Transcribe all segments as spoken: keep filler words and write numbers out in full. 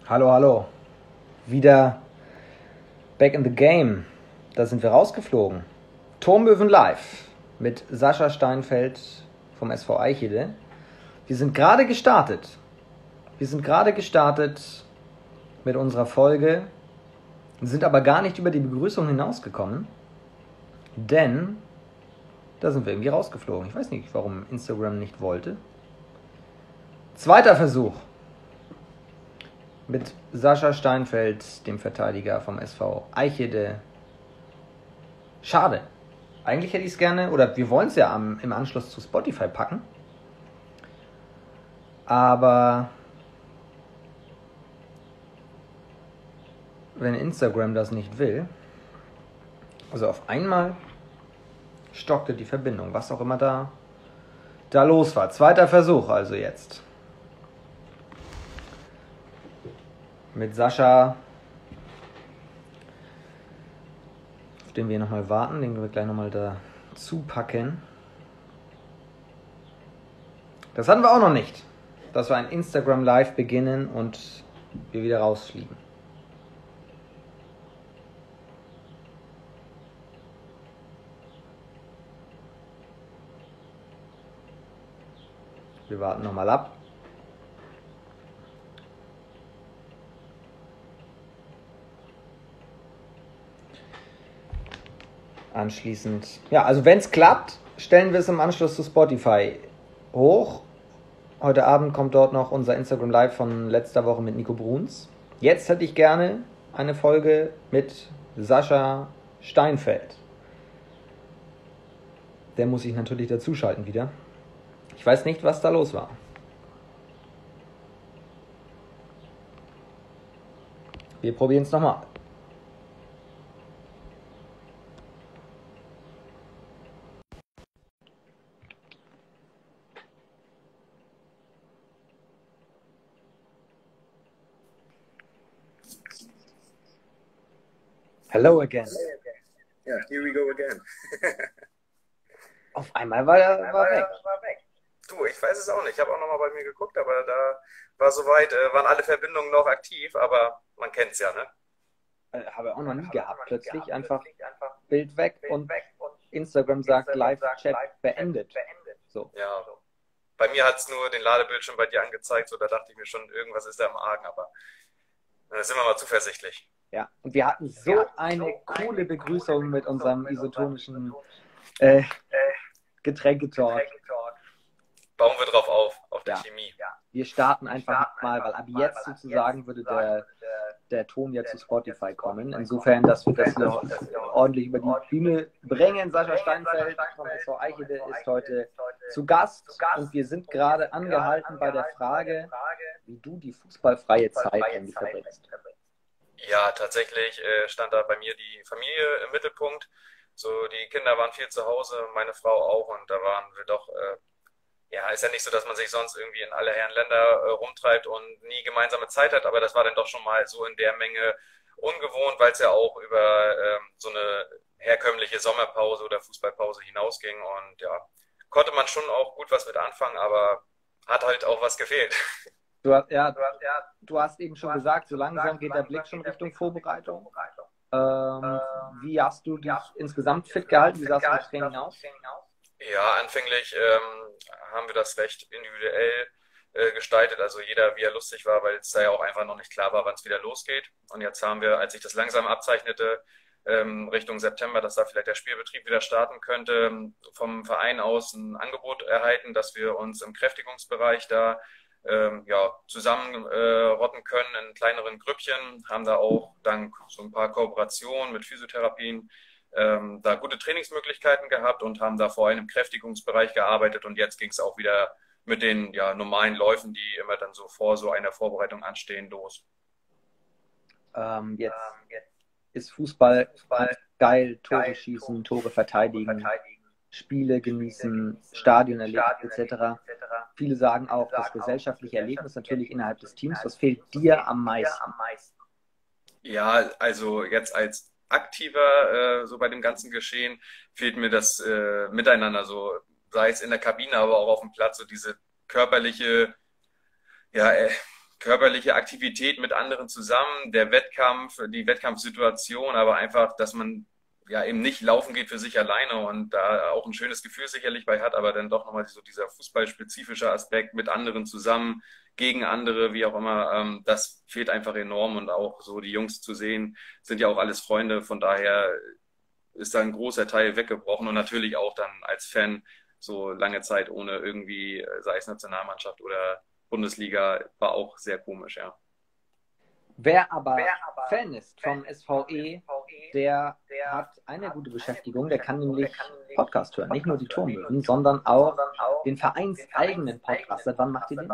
Hallo, hallo. Wieder back in the game. Da sind wir rausgeflogen. Turmöwen live mit Sascha Steinfeld vom S V Eichede. Wir sind gerade gestartet. Wir sind gerade gestartet mit unserer Folge, sind aber gar nicht über die Begrüßung hinausgekommen, denn da sind wir irgendwie rausgeflogen. Ich weiß nicht, warum Instagram nicht wollte. Zweiter Versuch. Mit Sascha Steinfeld, dem Verteidiger vom S V Eichede. Schade. Eigentlich hätte ich es gerne, oder wir wollen es ja am, im Anschluss zu Spotify packen. Aber wenn Instagram das nicht will, also auf einmal stockte die Verbindung, was auch immer da, da los war. Zweiter Versuch also jetzt. Mit Sascha, auf den wir nochmal warten, den wir gleich nochmal dazu packen. Das hatten wir auch noch nicht, dass wir ein Instagram Live beginnen und wir wieder rausfliegen. Wir warten nochmal ab. Anschließend, ja, also wenn es klappt, stellen wir es im Anschluss zu Spotify hoch. Heute Abend kommt dort noch unser Instagram Live von letzter Woche mit Nico Bruns. Jetzt hätte ich gerne eine Folge mit Sascha Steinfeld. Der muss sich natürlich dazuschalten wieder. Ich weiß nicht, was da los war. Wir probieren es nochmal. Hello again. Ja, here we go again. Auf einmal war er war weg. Du, ich weiß es auch nicht. Ich habe auch nochmal bei mir geguckt, aber da war soweit, äh, waren alle Verbindungen noch aktiv, aber man kennt es ja, ne? Äh, Habe ich auch noch nie gehabt. Plötzlich einfach Bild weg und Instagram sagt Live-Chat beendet. So. Ja. Bei mir hat es nur den Ladebildschirm bei dir angezeigt, so da dachte ich mir schon, irgendwas ist da im Argen, aber da sind wir mal zuversichtlich. Ja, und wir hatten so eine coole Begrüßung mit unserem isotonischen äh, Getränketalk. Bauen wir drauf auf, auf die Ja. Chemie. Wir starten einfach mal, weil ab jetzt sozusagen würde der, der Ton ja zu Spotify kommen. Insofern, dass wir das noch ordentlich über die Bühne bringen. Sascha Steinfeld vom S V Eichede ist heute zu Gast und wir sind gerade angehalten bei der Frage, wie du die fußballfreie Zeit eigentlich verbringst. Ja, tatsächlich äh, stand da bei mir die Familie im Mittelpunkt. So, die Kinder waren viel zu Hause, meine Frau auch, und da waren wir doch, äh, ja, ist ja nicht so, dass man sich sonst irgendwie in alle Herren Länder äh, rumtreibt und nie gemeinsame Zeit hat, aber das war dann doch schon mal so in der Menge ungewohnt, weil es ja auch über ähm, so eine herkömmliche Sommerpause oder Fußballpause hinausging, und ja, konnte man schon auch gut was mit anfangen, aber hat halt auch was gefehlt. Du hast, ja, du hast, ja, du hast eben schon gesagt, so langsam geht der Blick schon Richtung Vorbereitung. Ähm, wie hast du dich insgesamt fit gehalten? Wie sah es im Training aus? Ja, anfänglich ähm, haben wir das recht individuell äh, gestaltet, also jeder wie er lustig war, weil es da ja auch einfach noch nicht klar war, wann es wieder losgeht. Und jetzt haben wir, als sich das langsam abzeichnete, ähm, Richtung September, dass da vielleicht der Spielbetrieb wieder starten könnte, vom Verein aus ein Angebot erhalten, dass wir uns im Kräftigungsbereich da ähm, ja, zusammenrotten äh, rotten können in kleineren Grüppchen, haben da auch dank so ein paar Kooperationen mit Physiotherapien ähm, da gute Trainingsmöglichkeiten gehabt und haben da vorhin im Kräftigungsbereich gearbeitet, und jetzt ging es auch wieder mit den ja, normalen Läufen, die immer dann so vor so einer Vorbereitung anstehen, los. Ähm, jetzt ist Fußball geil, Tore schießen, Tore verteidigen, Spiele genießen, Stadion erleben et cetera. Viele sagen auch, das gesellschaftliche Erlebnis natürlich innerhalb des Teams. Was fehlt dir am meisten? Ja, also jetzt als Aktiver äh, so bei dem ganzen Geschehen fehlt mir das äh, Miteinander, so sei es in der Kabine, aber auch auf dem Platz, so diese körperliche, ja, äh, körperliche Aktivität mit anderen zusammen, der Wettkampf, die Wettkampfsituation, aber einfach, dass man ja eben nicht laufen geht für sich alleine und da auch ein schönes Gefühl sicherlich bei hat, aber dann doch nochmal so dieser fußballspezifische Aspekt mit anderen zusammen, gegen andere, wie auch immer, ähm, das fehlt einfach enorm und auch so die Jungs zu sehen, sind ja auch alles Freunde, von daher ist da ein großer Teil weggebrochen und natürlich auch dann als Fan so lange Zeit ohne irgendwie, sei es Nationalmannschaft oder Bundesliga, war auch sehr komisch, ja. Wer aber Fan ist vom S V E, der hat eine gute Beschäftigung, der kann nämlich Podcast hören. Nicht nur die Turmlöwen, sondern auch den vereinseigenen Podcast. Seit wann macht ihr den?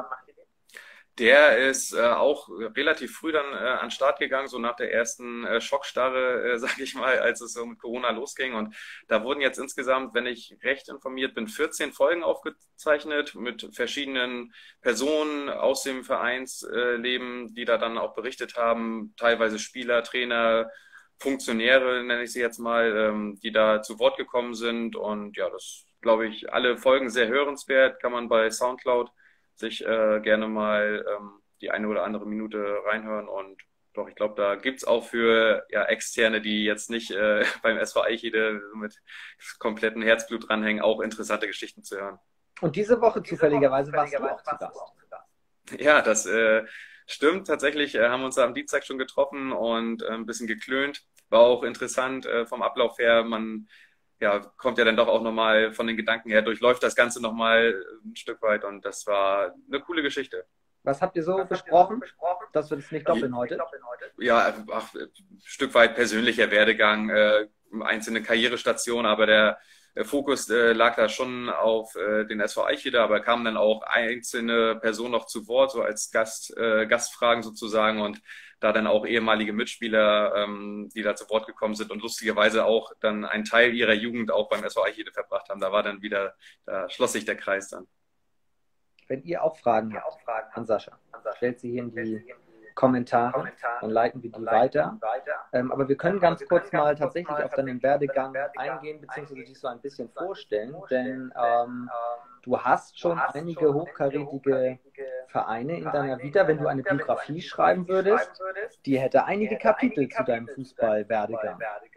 Der ist äh, auch relativ früh dann äh, an den Start gegangen, so nach der ersten äh, Schockstarre, äh, sag ich mal, als es so mit Corona losging. Und da wurden jetzt insgesamt, wenn ich recht informiert bin, vierzehn Folgen aufgezeichnet mit verschiedenen Personen aus dem Vereinsleben, die da dann auch berichtet haben, teilweise Spieler, Trainer, Funktionäre, nenne ich sie jetzt mal, ähm, die da zu Wort gekommen sind. Und ja, das glaube ich, alle Folgen sehr hörenswert, kann man bei SoundCloud sich äh, gerne mal ähm, die eine oder andere Minute reinhören. Und doch, ich glaube, da gibt's auch für ja, Externe, die jetzt nicht äh, beim S V Eichede mit komplettem Herzblut dranhängen, auch interessante Geschichten zu hören. Und diese Woche zufälligerweise warst du auch zu Gast. Ja, das äh, stimmt. Tatsächlich äh, haben wir uns da am Dienstag schon getroffen und äh, ein bisschen geklönt. War auch interessant äh, vom Ablauf her. Man ja, kommt ja dann doch auch nochmal von den Gedanken her, durchläuft das Ganze nochmal ein Stück weit und das war eine coole Geschichte. Was habt ihr so besprochen, dass wir das nicht doppeln heute? Ja, ach, ein Stück weit persönlicher Werdegang, äh, einzelne Karrierestationen, aber der, der Fokus äh, lag da schon auf äh, den S V Eichede, aber kamen dann auch einzelne Personen noch zu Wort, so als Gast, äh, Gastfragen sozusagen und da dann auch ehemalige Mitspieler, ähm, die da zu Wort gekommen sind und lustigerweise auch dann einen Teil ihrer Jugend auch beim S V Eichede verbracht haben. Da war dann wieder, da schloss sich der Kreis dann. Wenn ihr auch Fragen habt an Sascha, stellt sie hier in die Kommentare, dann leiten wir die weiter. Ähm, aber wir können ganz kurz mal tatsächlich auf deinen Werdegang eingehen, beziehungsweise dich so ein bisschen vorstellen, denn ähm, du hast schon einige hochkarätige Vereine in deiner Vita. Wenn du eine Biografie schreiben würdest, die hätte einige Kapitel zu deinem Fußballwerdegang.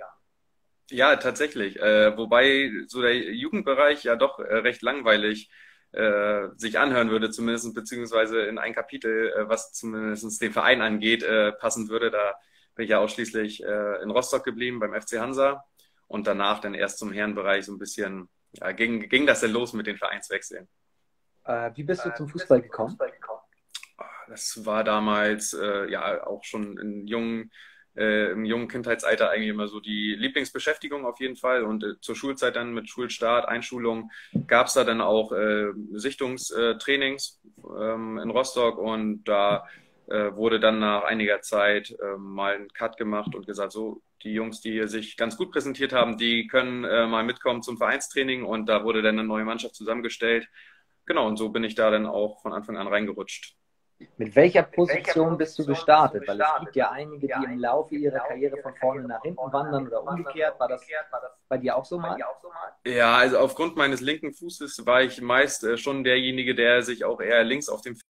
Ja, tatsächlich. Äh, wobei so der Jugendbereich ja doch äh, recht langweilig äh, sich anhören würde, zumindest beziehungsweise in ein Kapitel, äh, was zumindest den Verein angeht, äh, passen würde. Da bin ich ja ausschließlich äh, in Rostock geblieben beim F C Hansa und danach dann erst zum Herrenbereich so ein bisschen, ja, ging, ging das denn los mit den Vereinswechseln. Äh, wie bist du zum Fußball gekommen? Das war damals äh, ja auch schon in jungen Äh, im jungen Kindheitsalter eigentlich immer so die Lieblingsbeschäftigung auf jeden Fall. Und äh, zur Schulzeit dann mit Schulstart, Einschulung gab es da dann auch äh, Sichtungstrainings ähm, in Rostock und da äh, wurde dann nach einiger Zeit äh, mal ein Cut gemacht und gesagt, so die Jungs, die sich ganz gut präsentiert haben, die können äh, mal mitkommen zum Vereinstraining und da wurde dann eine neue Mannschaft zusammengestellt. Genau, und so bin ich da dann auch von Anfang an reingerutscht. Mit welcher Position bist du gestartet? Weil es gibt ja einige, die im Laufe ihrer Karriere von vorne nach hinten wandern oder umgekehrt. War das bei dir auch so mal? Ja, also aufgrund meines linken Fußes war ich meist äh, schon derjenige, der sich auch eher links auf dem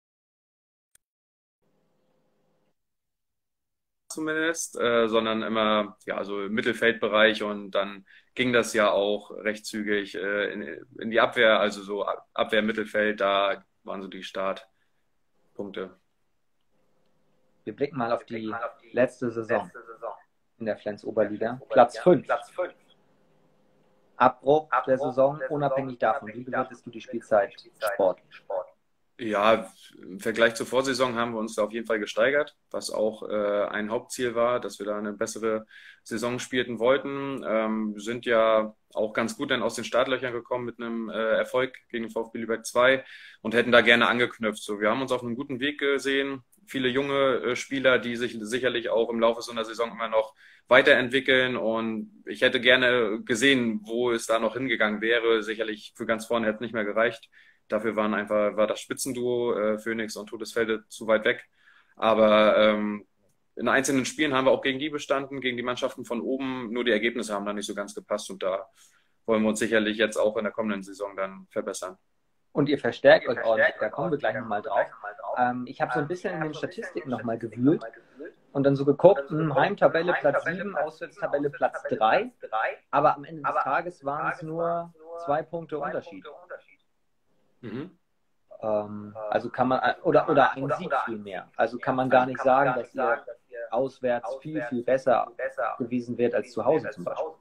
zumindest, äh, sondern immer ja also im Mittelfeldbereich und dann ging das ja auch recht zügig äh, in, in die Abwehr, also so Abwehr, Mittelfeld, da waren so die Startpunkte. Wir blicken mal auf die letzte Saison in der Flens-Oberliga. Platz fünf. Abbruch der Saison, unabhängig davon. Wie bewertest du die Spielzeit sportlich? Ja, im Vergleich zur Vorsaison haben wir uns da auf jeden Fall gesteigert, was auch äh, ein Hauptziel war, dass wir da eine bessere Saison spielten wollten. Ähm, sind ja auch ganz gut dann aus den Startlöchern gekommen mit einem äh, Erfolg gegen den VfB Lübeck zwei und hätten da gerne angeknüpft. So, wir haben uns auf einem guten Weg gesehen. Viele junge äh, Spieler, die sich sicherlich auch im Laufe so einer Saison immer noch weiterentwickeln und ich hätte gerne gesehen, wo es da noch hingegangen wäre. Sicherlich für ganz vorne hätte es nicht mehr gereicht. Dafür waren einfach, war das Spitzenduo äh, Phoenix und Todesfelde zu weit weg. Aber ähm, in einzelnen Spielen haben wir auch gegen die bestanden, gegen die Mannschaften von oben. Nur die Ergebnisse haben da nicht so ganz gepasst und da wollen wir uns sicherlich jetzt auch in der kommenden Saison dann verbessern. Und ihr verstärkt euch ordentlich, da kommen wir gleich nochmal drauf. ähm, ich habe so ein bisschen in den Statistiken nochmal gewühlt und dann so geguckt, hm, Heimtabelle Platz sieben, Auswärtstabelle Platz drei, aber am Ende des Tages waren es nur zwei Punkte Unterschied. Mhm. Ähm, also kann man, oder, oder ein Sieg viel mehr. Also kann man gar nicht sagen, dass ihr auswärts viel, viel besser gewesen wärt als zu Hause zum Beispiel.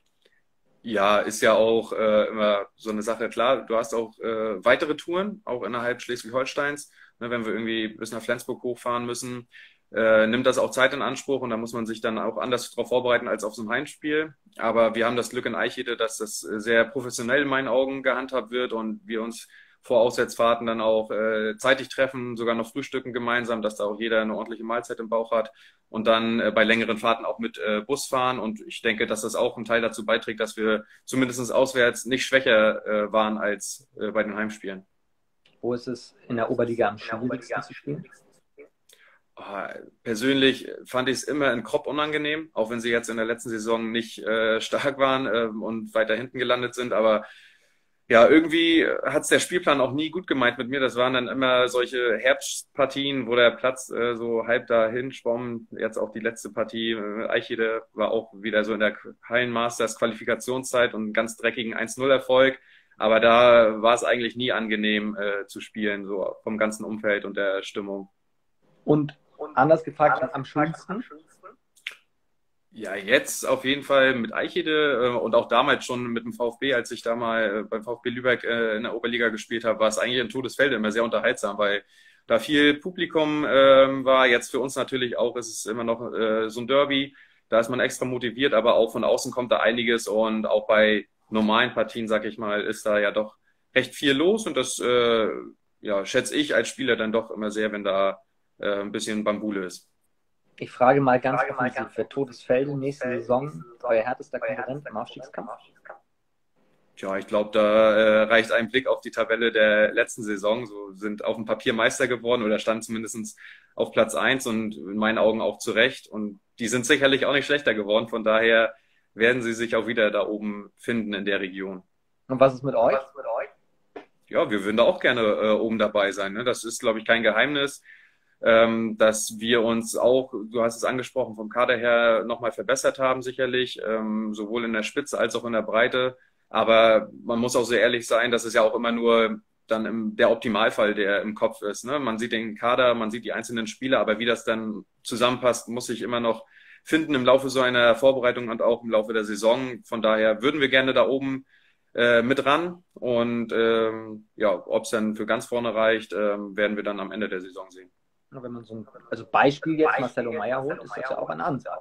Ja, ist ja auch äh, immer so eine Sache. Klar, du hast auch äh, weitere Touren, auch innerhalb Schleswig-Holsteins. Ne, wenn wir irgendwie bis nach Flensburg hochfahren müssen, äh, nimmt das auch Zeit in Anspruch und da muss man sich dann auch anders darauf vorbereiten als auf so ein Heimspiel. Aber wir haben das Glück in Eichede, dass das sehr professionell in meinen Augen gehandhabt wird und wir uns vor Auswärtsfahrten dann auch äh, zeitig treffen, sogar noch frühstücken gemeinsam, dass da auch jeder eine ordentliche Mahlzeit im Bauch hat und dann äh, bei längeren Fahrten auch mit äh, Bus fahren. Und ich denke, dass das auch einen Teil dazu beiträgt, dass wir zumindest auswärts nicht schwächer äh, waren als äh, bei den Heimspielen. Wo ist es in der Oberliga am schwierigsten zu spielen? Oh, persönlich fand ich es immer in Kropp unangenehm, auch wenn sie jetzt in der letzten Saison nicht äh, stark waren äh, und weiter hinten gelandet sind, aber ja, irgendwie hat es der Spielplan auch nie gut gemeint mit mir. Das waren dann immer solche Herbstpartien, wo der Platz äh, so halb dahin schwamm. Jetzt auch die letzte Partie, äh, Eichede war auch wieder so in der Hallenmasters Qualifikationszeit und einen ganz dreckigen eins null Erfolg. Aber da war es eigentlich nie angenehm äh, zu spielen, so vom ganzen Umfeld und der Stimmung. Und anders gefragt, am schönsten? Ja, jetzt auf jeden Fall mit Eichede äh, und auch damals schon mit dem VfB, als ich da mal äh, beim VfB Lübeck äh, in der Oberliga gespielt habe, war es eigentlich in Todesfeld immer sehr unterhaltsam, weil da viel Publikum äh, war. Jetzt für uns natürlich auch ist es immer noch äh, so ein Derby, da ist man extra motiviert, aber auch von außen kommt da einiges und auch bei normalen Partien, sag ich mal, ist da ja doch recht viel los und das äh, ja, schätze ich als Spieler dann doch immer sehr, wenn da äh, ein bisschen Bambule ist. Ich frage mal ganz offensiv, für Todesfelde nächste Saison euer härtester Konkurrent im Aufstiegskampf? Tja, ich glaube, da äh, reicht ein Blick auf die Tabelle der letzten Saison. So sind auf dem Papier Meister geworden oder standen zumindest auf Platz eins und in meinen Augen auch zu Recht. Und die sind sicherlich auch nicht schlechter geworden. Von daher werden sie sich auch wieder da oben finden in der Region. Und was ist mit euch? Ja, wir würden da auch gerne äh, oben dabei sein. Ne? Das ist, glaube ich, kein Geheimnis. Ähm, dass wir uns auch, du hast es angesprochen, vom Kader her nochmal verbessert haben, sicherlich, ähm, sowohl in der Spitze als auch in der Breite. Aber man muss auch sehr ehrlich sein, dass es ja auch immer nur dann im, der Optimalfall, der im Kopf ist. Ne? Man sieht den Kader, man sieht die einzelnen Spieler, aber wie das dann zusammenpasst, muss sich immer noch finden im Laufe so einer Vorbereitung und auch im Laufe der Saison. Von daher würden wir gerne da oben äh, mit ran. Und ähm, ja, ob es dann für ganz vorne reicht, ähm, werden wir dann am Ende der Saison sehen. Wenn man so ein also Beispiel jetzt Marcelo Meyer holt, ist das ja auch eine Ansage.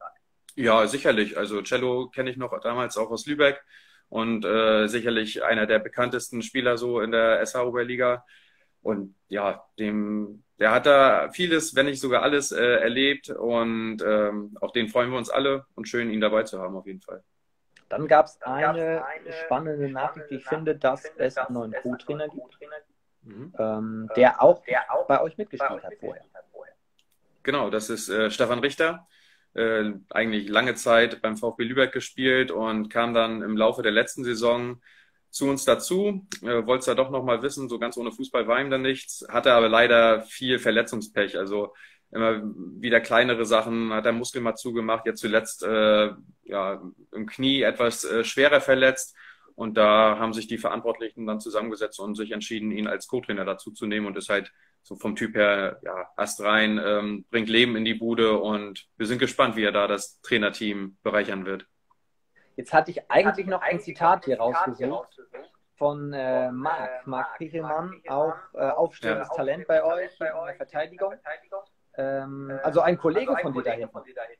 Ja, sicherlich. Also Cello kenne ich noch damals auch aus Lübeck und äh, sicherlich einer der bekanntesten Spieler so in der S H-Oberliga. Und ja, dem, der hat da vieles, wenn nicht sogar alles äh, erlebt und ähm, auf den freuen wir uns alle und schön, ihn dabei zu haben auf jeden Fall. Dann gab es eine spannende Nachricht, wie ich finde, dass es einen neuen Co-Trainer gibt. Mhm. Ähm, der auch bei euch mitgespielt hat vorher. Genau, das ist äh, Stefan Richter. Äh, eigentlich lange Zeit beim VfB Lübeck gespielt und kam dann im Laufe der letzten Saison zu uns dazu. Äh, wollte es ja doch nochmal wissen, so ganz ohne Fußball war ihm dann nichts. Hatte aber leider viel Verletzungspech. Also immer wieder kleinere Sachen, hat er Muskel mal zugemacht. Jetzt zuletzt äh, ja, im Knie etwas äh, schwerer verletzt. Und da haben sich die Verantwortlichen dann zusammengesetzt und sich entschieden, ihn als Co-Trainer dazu zu nehmen und ist halt so vom Typ her, ja, astrein, ähm, bringt Leben in die Bude und wir sind gespannt, wie er da das Trainerteam bereichern wird. Jetzt hatte ich eigentlich noch ein Zitat hier rausgesucht von äh, Marc, Marc Pichelmann, auch äh, aufstehendes ja. Talent bei euch in der Verteidigung. Ähm, also ein Kollege von dir da hinten.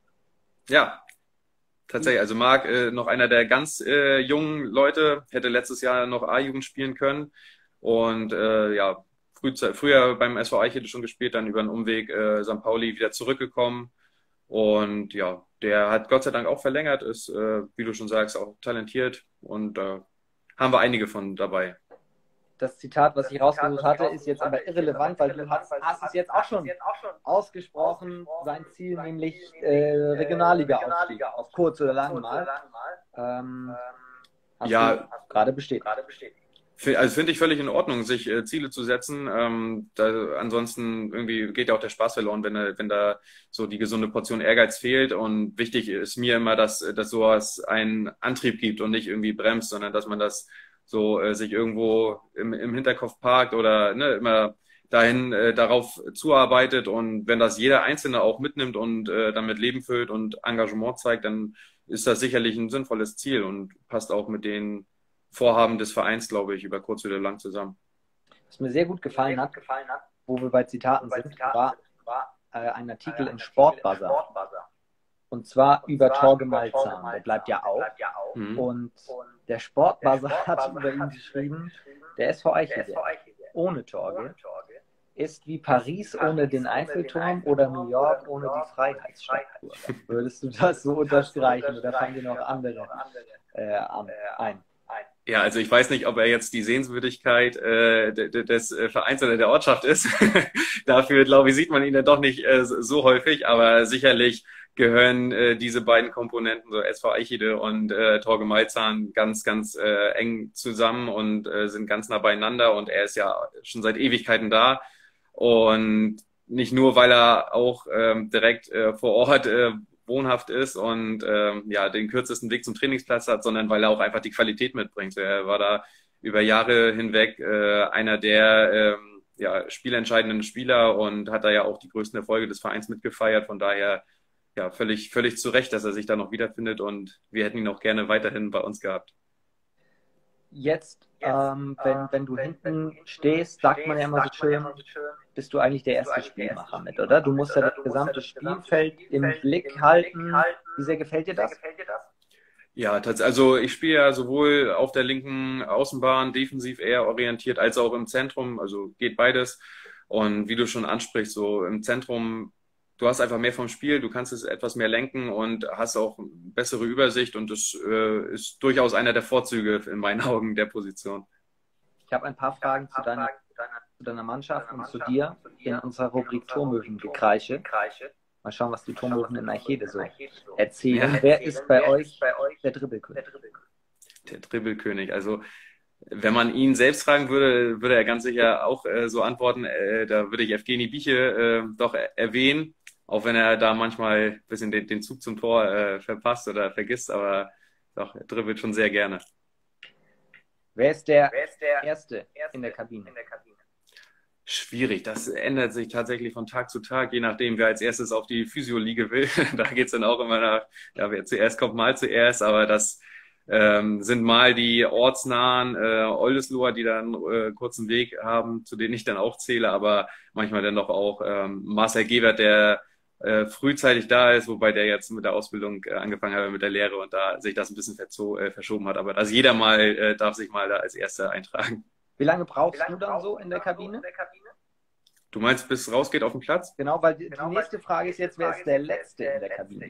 Ja. Tatsächlich, also Marc, äh, noch einer der ganz äh, jungen Leute, hätte letztes Jahr noch A-Jugend spielen können und äh, ja, früh, früher beim S V Eichede schon gespielt, dann über einen Umweg äh, Sankt Pauli wieder zurückgekommen und ja, der hat Gott sei Dank auch verlängert, ist, äh, wie du schon sagst, auch talentiert und äh, haben wir einige von dabei. Das Zitat, was ich rausgesucht hatte, ist jetzt aber irrelevant, weil du hast, hast es jetzt auch schon ausgesprochen, sein Ziel, nämlich äh, Regionalliga-Aufstieg, auf kurz oder lang mal. Ähm, hast ja, gerade bestätigt. Fi- Also finde ich völlig in Ordnung, sich äh, Ziele zu setzen. Ähm, da, ansonsten irgendwie geht ja auch der Spaß verloren, wenn, da- wenn da so die gesunde Portion Ehrgeiz fehlt. Und wichtig ist mir immer, dass, dass sowas einen Antrieb gibt und nicht irgendwie bremst, sondern dass man das so äh, sich irgendwo im, im Hinterkopf parkt oder ne, immer dahin äh, darauf zuarbeitet. Und wenn das jeder Einzelne auch mitnimmt und äh, damit Leben füllt und Engagement zeigt, dann ist das sicherlich ein sinnvolles Ziel und passt auch mit den Vorhaben des Vereins, glaube ich, über kurz oder lang zusammen. Was mir sehr gut gefallen hat, wo wir bei Zitaten sind, war äh, ein Artikel in Sportbuzzer. Und zwar über Torge Malzahn. Der bleibt ja auch. Mhm. Und der Sportbuzzer hat über ihn geschrieben, der S V Eichede ohne Torge ist wie Paris ohne den Eiffelturm oder New York ohne die Freiheitsstatue. Würdest du das so unterstreichen oder fallen dir noch andere äh, an, ein? Ja, also ich weiß nicht, ob er jetzt die Sehenswürdigkeit äh, de- de- des äh, Vereins oder der Ortschaft ist. Dafür, glaube ich, sieht man ihn ja doch nicht äh, so so häufig, aber sicherlich gehören äh, diese beiden Komponenten, so S V Eichede und äh, Torge Malzahn, ganz, ganz äh, eng zusammen und äh, sind ganz nah beieinander. Und er ist ja schon seit Ewigkeiten da. Und nicht nur, weil er auch ähm, direkt äh, vor Ort äh, wohnhaft ist und ähm, ja den kürzesten Weg zum Trainingsplatz hat, sondern weil er auch einfach die Qualität mitbringt. Er war da über Jahre hinweg äh, einer der ähm, ja, spielentscheidenden Spieler und hat da ja auch die größten Erfolge des Vereins mitgefeiert. Von daher ja völlig, völlig zu Recht, dass er sich da noch wiederfindet und wir hätten ihn auch gerne weiterhin bei uns gehabt. Jetzt, ähm, wenn, wenn du hinten stehst, sagt man ja immer so schön, bist du eigentlich der erste Spielmacher mit, oder? Du musst ja das gesamte Spielfeld im Blick halten. Wie sehr gefällt dir das? Ja, tats- also ich spiele ja sowohl auf der linken Außenbahn defensiv eher orientiert, als auch im Zentrum. Also geht beides. Und wie du schon ansprichst, so im Zentrum, du hast einfach mehr vom Spiel, du kannst es etwas mehr lenken und hast auch bessere Übersicht. Und das äh, ist durchaus einer der Vorzüge in meinen Augen der Position. Ich habe ein paar Fragen zu deiner, zu deiner Mannschaft und zu dir in unserer Rubrik Turmöwen-Gekreische. Mal schauen, was die Turmöwen in Eichede so erzählen. Ja. Wer ist bei euch der Dribbelkönig? Der Dribbelkönig. Also wenn man ihn selbst fragen würde, würde er ganz sicher auch äh, so antworten. Äh, da würde ich Evgeny Bieche äh, doch er erwähnen, auch wenn er da manchmal ein bisschen den, den Zug zum Tor äh, verpasst oder vergisst, aber doch, er dribbelt schon sehr gerne. Wer ist der Erste in der Kabine? Schwierig, das ändert sich tatsächlich von Tag zu Tag, je nachdem, wer als erstes auf die Physio-Liege will. Da geht's dann auch immer nach, ja, wer zuerst kommt, mal zuerst, aber das ähm, sind mal die ortsnahen äh, Oldesloher, die dann äh, kurzen Weg haben, zu denen ich dann auch zähle, aber manchmal dann doch auch ähm, Marcel Gewert, der äh, frühzeitig da ist, wobei der jetzt mit der Ausbildung äh, angefangen hat, mit der Lehre und da sich das ein bisschen verzo äh, verschoben hat. Aber also jeder mal äh, darf sich mal da als Erster eintragen. Wie lange brauchst du dann so in der Kabine? Du meinst, bis es rausgeht auf den Platz? Genau, weil die, die nächste Frage ist jetzt, wer ist der Letzte in der Kabine?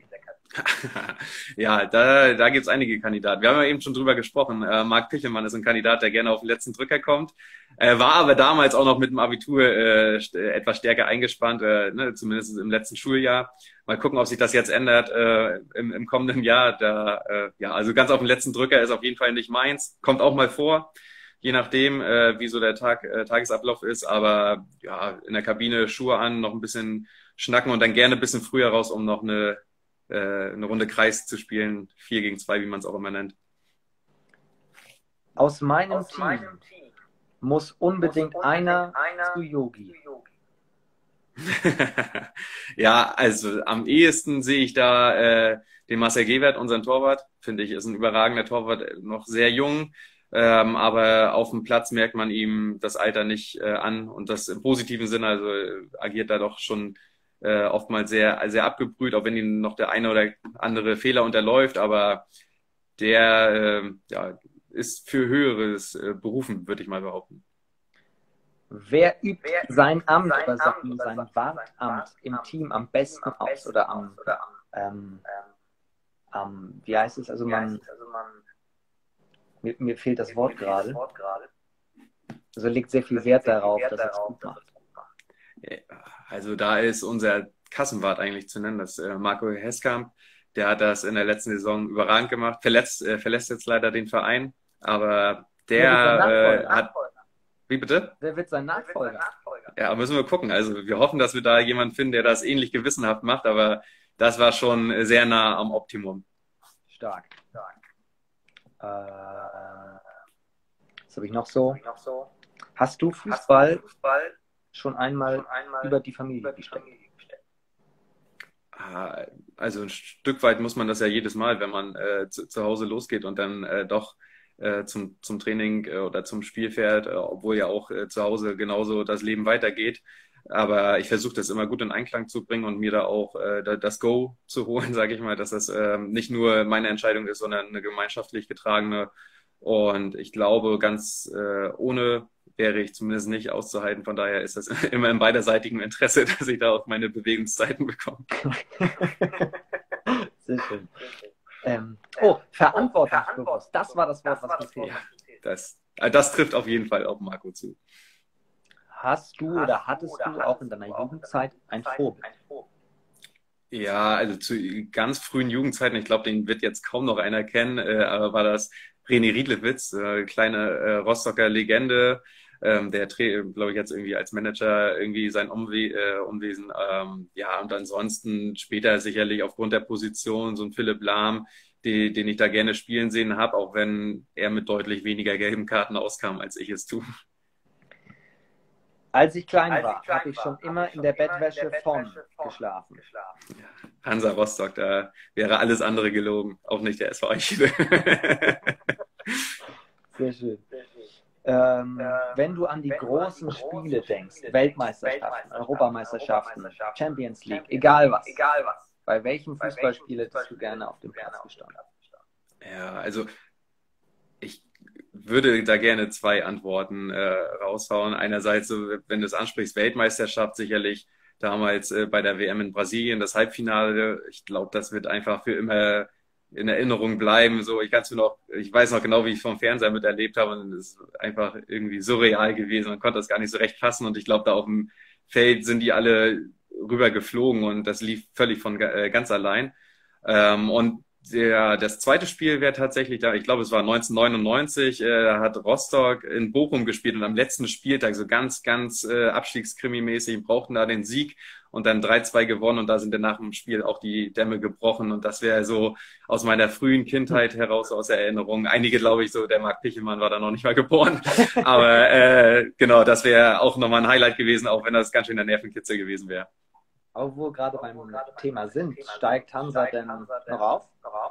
Ja, da, da gibt's einige Kandidaten. Wir haben ja eben schon drüber gesprochen. Äh, Marc Pichelmann ist ein Kandidat, der gerne auf den letzten Drücker kommt. Äh, war aber damals auch noch mit dem Abitur äh, st etwas stärker eingespannt, äh, ne, zumindest im letzten Schuljahr. Mal gucken, ob sich das jetzt ändert äh, im, im kommenden Jahr. Da, äh, ja, also ganz auf den letzten Drücker ist auf jeden Fall nicht meins. Kommt auch mal vor, je nachdem, äh, wie so der Tag, äh, Tagesablauf ist. Aber ja, in der Kabine Schuhe an, noch ein bisschen schnacken und dann gerne ein bisschen früher raus, um noch eine äh, eine Runde Kreis zu spielen, vier gegen zwei, wie man es auch immer nennt. Aus meinem, Aus Team, meinem Team muss unbedingt, muss unbedingt einer, einer zu Yogi. Ja, also am ehesten sehe ich da äh, den Marcel Gewert, unseren Torwart. Finde ich, ist ein überragender Torwart, noch sehr jung. Ähm, aber auf dem Platz merkt man ihm das Alter nicht äh, an und das im positiven Sinne, also äh, agiert da doch schon äh, oftmals sehr, sehr abgebrüht, auch wenn ihm noch der eine oder andere Fehler unterläuft, aber der äh, ja, ist für Höheres äh, berufen, würde ich mal behaupten. Wer übt Wer sein Amt sein oder sein, sein Wartamt im Team am besten aus oder am, ähm, ähm, wie heißt es, also man, mir, mir fehlt das Wort gerade, also legt sehr viel Wert darauf, dass er es gut macht. Also da ist unser Kassenwart eigentlich zu nennen, das äh, Marco Heskamp. Der hat das in der letzten Saison überragend gemacht. Verletzt, äh, verlässt jetzt leider den Verein, aber der äh, hat... Wie bitte? Wer wird sein Nachfolger? Ja, müssen wir gucken. Also wir hoffen, dass wir da jemanden finden, der das ähnlich gewissenhaft macht, aber das war schon sehr nah am Optimum. Stark. Stark. Äh, was habe ich noch so? Hast du Fußball, Fußball schon einmal, schon einmal über die Familie gestellt? Also ein Stück weit muss man das ja jedes Mal, wenn man äh, zu, zu Hause losgeht und dann äh, doch äh, zum, zum Training äh, oder zum Spiel fährt, äh, obwohl ja auch äh, zu Hause genauso das Leben weitergeht. Aber ich versuche das immer gut in Einklang zu bringen und mir da auch äh, das Go zu holen, sage ich mal, dass das äh, nicht nur meine Entscheidung ist, sondern eine gemeinschaftlich getragene. Und ich glaube, ganz äh, ohne wäre ich zumindest nicht auszuhalten. Von daher ist das immer im beiderseitigen Interesse, dass ich da auch meine Bewegungszeiten bekomme. Sehr schön. Ähm, oh, verantwortungsbewusst. Das war das Wort, was mir fehlt. Ja, das, das trifft auf jeden Fall auf Marco zu. Hast du oder hattest du auch in deiner Jugendzeit ein Vorbild? Ja, also zu ganz frühen Jugendzeiten, ich glaube, den wird jetzt kaum noch einer kennen, äh, aber war das René Riedlewitz, äh, kleine äh, Rostocker Legende, ähm, der, glaube ich, jetzt irgendwie als Manager irgendwie sein Umwe äh, Umwesen, ähm, ja, und ansonsten später sicherlich aufgrund der Position so ein Philipp Lahm, die, den ich da gerne spielen sehen habe, auch wenn er mit deutlich weniger gelben Karten auskam, als ich es tue. Als ich klein war, habe ich schon immer in der Bettwäsche von geschlafen. Ja, Hansa Rostock, da wäre alles andere gelogen, auch nicht der S V Eichede. Sehr schön. Ähm, wenn du an die großen Spiele denkst, Weltmeisterschaften, Europameisterschaften, Champions League, egal was, bei welchem Fußballspiel hättest du gerne auf dem Platz gestanden? Ja, also ich würde da gerne zwei Antworten äh, raushauen. Einerseits, so, wenn du es ansprichst, Weltmeisterschaft sicherlich damals äh, bei der W M in Brasilien, das Halbfinale. Ich glaube, das wird einfach für immer in Erinnerung bleiben. So, ich kann's mir noch, ich weiß noch genau, wie ich vom Fernseher miterlebt habe, und es ist einfach irgendwie surreal gewesen. Man konnte das gar nicht so recht fassen, und ich glaube, da auf dem Feld sind die alle rüber geflogen, und das lief völlig von äh, ganz allein. Ähm, und Der, das zweite Spiel wäre tatsächlich da, ich glaube, es war neunzehnhundertneunundneunzig, äh, da hat Rostock in Bochum gespielt, und am letzten Spieltag so ganz, ganz äh, Abstiegskrimi-mäßig, brauchten da den Sieg und dann drei zwei gewonnen, und da sind dann nach dem Spiel auch die Dämme gebrochen, und das wäre so aus meiner frühen Kindheit heraus, aus der Erinnerung. Einige, glaube ich, so, der Marc Pichelmann war da noch nicht mal geboren, aber äh, genau, das wäre auch nochmal ein Highlight gewesen, auch wenn das ganz schön der Nervenkitzel gewesen wäre. Aber wo wir gerade beim Thema sind, steigt Hansa denn noch auf?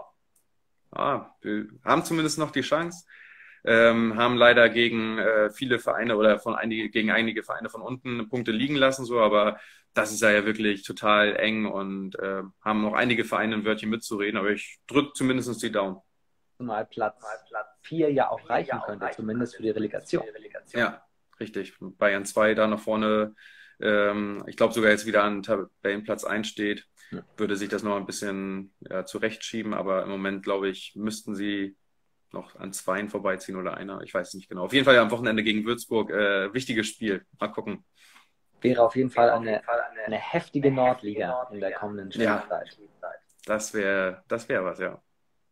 Ah, wir haben zumindest noch die Chance, ähm, haben leider gegen äh, viele Vereine oder von einige, gegen einige Vereine von unten Punkte liegen lassen, so, aber das ist ja wirklich total eng, und äh, haben noch einige Vereine ein Wörtchen mitzureden, aber ich drücke zumindest die Daumen. Zumal Platz vier ja auch reichen könnte, zumindest für die Relegation. Ja, richtig. Bayern zwei da nach vorne, ähm, ich glaube sogar jetzt wieder an Tabellenplatz eins steht, ja. Würde sich das noch ein bisschen ja, zurechtschieben, aber im Moment, glaube ich, müssten sie noch an zweien vorbeiziehen oder einer, ich weiß es nicht genau. Auf jeden Fall am Wochenende gegen Würzburg, äh, wichtiges Spiel, mal gucken. Wäre auf jeden Fall eine, eine heftige Nordliga in der kommenden Spielzeit. Ja, das wäre das wär was, ja.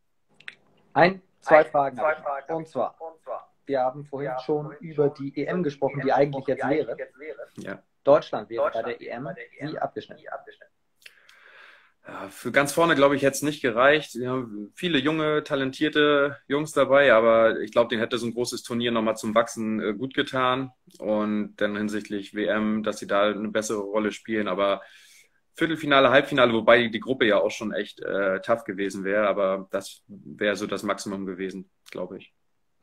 Ein, zwei Fragen, zwei Fragen und zwar, wir haben vorhin schon über die E M gesprochen, die eigentlich jetzt wäre. Ja. Deutschland wäre bei der E M wie abgeschnitten. Ja, für ganz vorne, glaube ich, hätte es nicht gereicht. Wir haben viele junge, talentierte Jungs dabei, aber ich glaube, denen hätte so ein großes Turnier nochmal zum Wachsen äh, gut getan. Und dann hinsichtlich W M, dass sie da eine bessere Rolle spielen. Aber Viertelfinale, Halbfinale, wobei die Gruppe ja auch schon echt äh, tough gewesen wäre. Aber das wäre so das Maximum gewesen, glaube ich.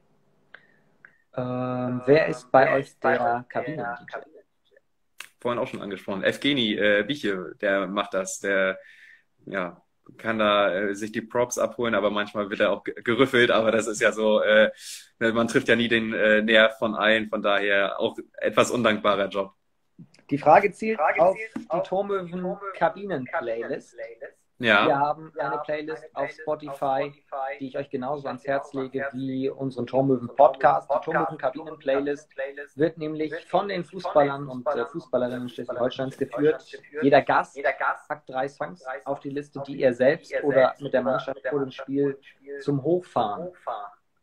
Ähm, wer ist bei euch der Kabinen-D J? Vorhin auch schon angesprochen. Evgeni äh, Biche, der macht das. Der ja, kann da äh, sich die Props abholen, aber manchmal wird er auch gerüffelt. Aber das ist ja so, äh, man trifft ja nie den äh, Nerv von allen. Von daher auch etwas undankbarer Job. Die Frage zielt Frage auf zielt die Tormöwen-Kabinen-Playlist. Ja. Wir haben eine Playlist auf Spotify, die ich euch genauso ans Herz lege wie unseren Tormöwen-Podcast. Die Tormöwen-Kabinen-Playlist wird nämlich von den Fußballern und äh, Fußballerinnen Schleswig-Holsteins geführt. Jeder Gast packt drei Songs auf die Liste, die er selbst oder mit der Mannschaft vor dem Spiel zum Hochfahren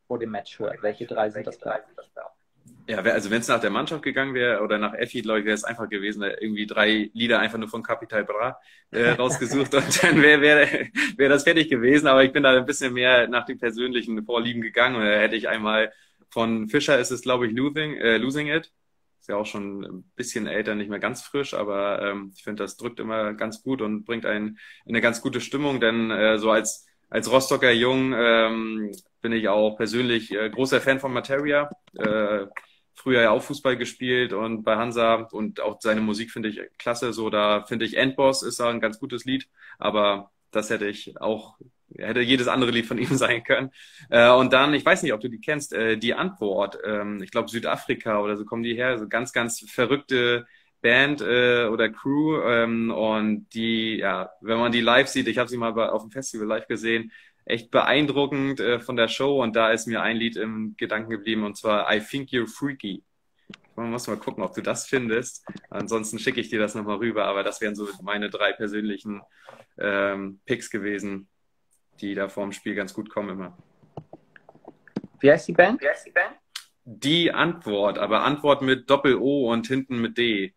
vor dem Match hört. Welche drei sind das da? Ja, also wenn es nach der Mannschaft gegangen wäre oder nach Effi, glaube ich, wäre es einfach gewesen, irgendwie drei Lieder einfach nur von Capital Bra äh, rausgesucht und dann wäre wär, wär das fertig gewesen. Aber ich bin da ein bisschen mehr nach den persönlichen Vorlieben gegangen und da hätte ich einmal von Fischer ist es, glaube ich, Losing, äh, Losing It. Ist ja auch schon ein bisschen älter, nicht mehr ganz frisch, aber ähm, ich finde, das drückt immer ganz gut und bringt einen in eine ganz gute Stimmung, denn äh, so als als Rostocker Jung ähm, bin ich auch persönlich äh, großer Fan von Materia. Äh, früher ja auch Fußball gespielt und bei Hansa und auch seine Musik finde ich klasse. So, da finde ich Endboss ist da ein ganz gutes Lied, aber das hätte ich auch, hätte jedes andere Lied von ihm sein können. Äh, und dann, ich weiß nicht, ob du die kennst, äh, Die Antwort. Ähm, ich glaube Südafrika oder so kommen die her. So ganz, ganz verrückte Band äh, oder Crew ähm, und die, ja, wenn man die live sieht, ich habe sie mal bei, auf dem Festival live gesehen, echt beeindruckend äh, von der Show und da ist mir ein Lied im Gedanken geblieben und zwar I Think You're Freaky. Man muss mal gucken, ob du das findest. Ansonsten schicke ich dir das nochmal rüber, aber das wären so meine drei persönlichen ähm, Picks gewesen, die da vorm Spiel ganz gut kommen immer. Wie heißt die Band? Wie heißt die Band? Die Antwort, aber Antwort mit Doppel-O und hinten mit D.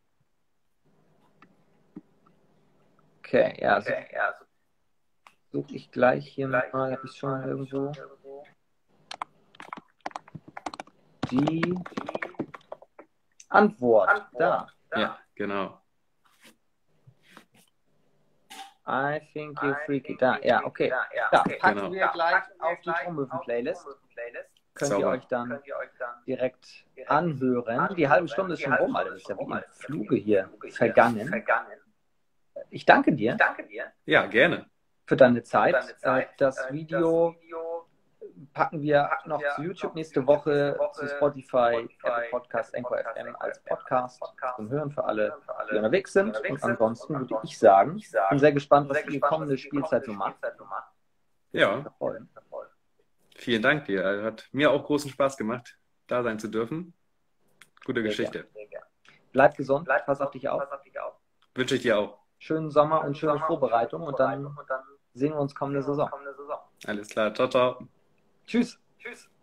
Okay, ja, also okay, ja, also suche ich gleich hier mal, habe ich schon irgendwo. Die Antwort, Antwort. Da. Ja, genau. I think you're freaky. Da, ja, okay. Da packen genau. wir gleich auf die Trommelwiffen-Playlist. Könnt ihr, euch dann könnt ihr euch dann direkt anhören. Die halbe Stunde ist schon rum, Alter. Das ist ja wie im Fluge hier vergangen. Ich danke dir. Ich danke dir. Ja, gerne. Für deine Zeit. Für deine Zeit. Das, das Video packen wir packen noch wir zu YouTube nächste Woche, Woche zu Spotify, Apple Podcast, Anchor F M als Podcast zum Hören für alle, die unterwegs sind. Und ansonsten würde ich sagen, ich bin sehr gespannt, was die kommende Spielzeit so macht. Ja. Vielen Dank dir. Hat mir auch großen Spaß gemacht, da sein zu dürfen. Gute Geschichte. Bleib gesund, pass auf dich auf. Wünsche ich dir auch. Schönen Sommer und schöne Vorbereitung und dann sehen wir uns kommende Saison. Alles klar, ciao, ciao. Tschüss. Tschüss.